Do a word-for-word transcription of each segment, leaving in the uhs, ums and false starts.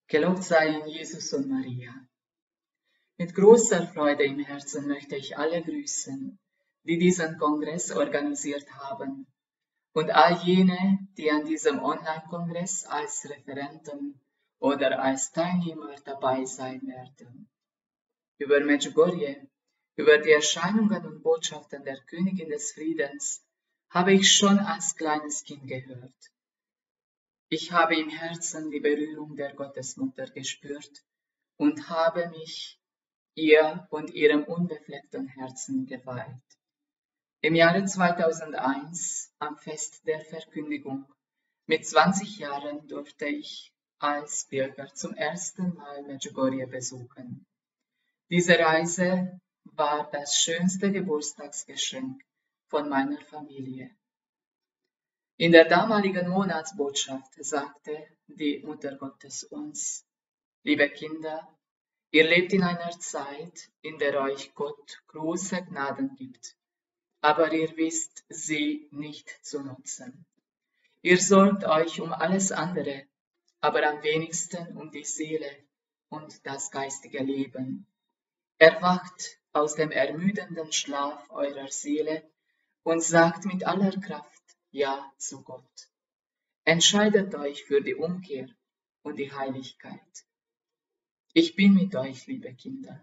Gelobt seien Jesus und Maria. Mit großer Freude im Herzen möchte ich alle grüßen, die diesen Kongress organisiert haben, und all jene, die an diesem Online-Kongress als Referenten oder als Teilnehmer dabei sein werden. Über Medjugorje, über die Erscheinungen und Botschaften der Königin des Friedens, habe ich schon als kleines Kind gehört. Ich habe im Herzen die Berührung der Gottesmutter gespürt und habe mich ihr und ihrem unbefleckten Herzen geweiht. Im Jahre zweitausendeins, am Fest der Verkündigung, mit zwanzig Jahren durfte ich als Bürger zum ersten Mal Medjugorje besuchen. Diese Reise war das schönste Geburtstagsgeschenk von meiner Familie. In der damaligen Monatsbotschaft sagte die Mutter Gottes uns: Liebe Kinder, ihr lebt in einer Zeit, in der euch Gott große Gnaden gibt, aber ihr wisst sie nicht zu nutzen. Ihr sorgt euch um alles andere, aber am wenigsten um die Seele und das geistige Leben. Erwacht aus dem ermüdenden Schlaf eurer Seele und sagt mit aller Kraft Ja zu Gott. Entscheidet euch für die Umkehr und die Heiligkeit. Ich bin mit euch, liebe Kinder.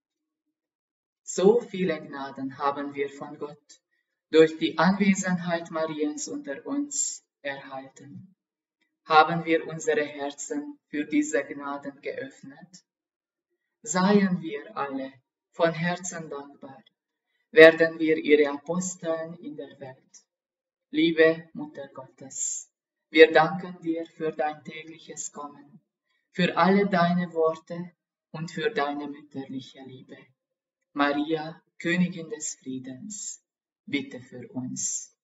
So viele Gnaden haben wir von Gott durch die Anwesenheit Mariens unter uns erhalten. Haben wir unsere Herzen für diese Gnaden geöffnet? Seien wir alle von Herzen dankbar, werden wir ihre Aposteln in der Welt. Liebe Mutter Gottes, wir danken dir für dein tägliches Kommen, für alle deine Worte und für deine mütterliche Liebe. Maria, Königin des Friedens, bitte für uns.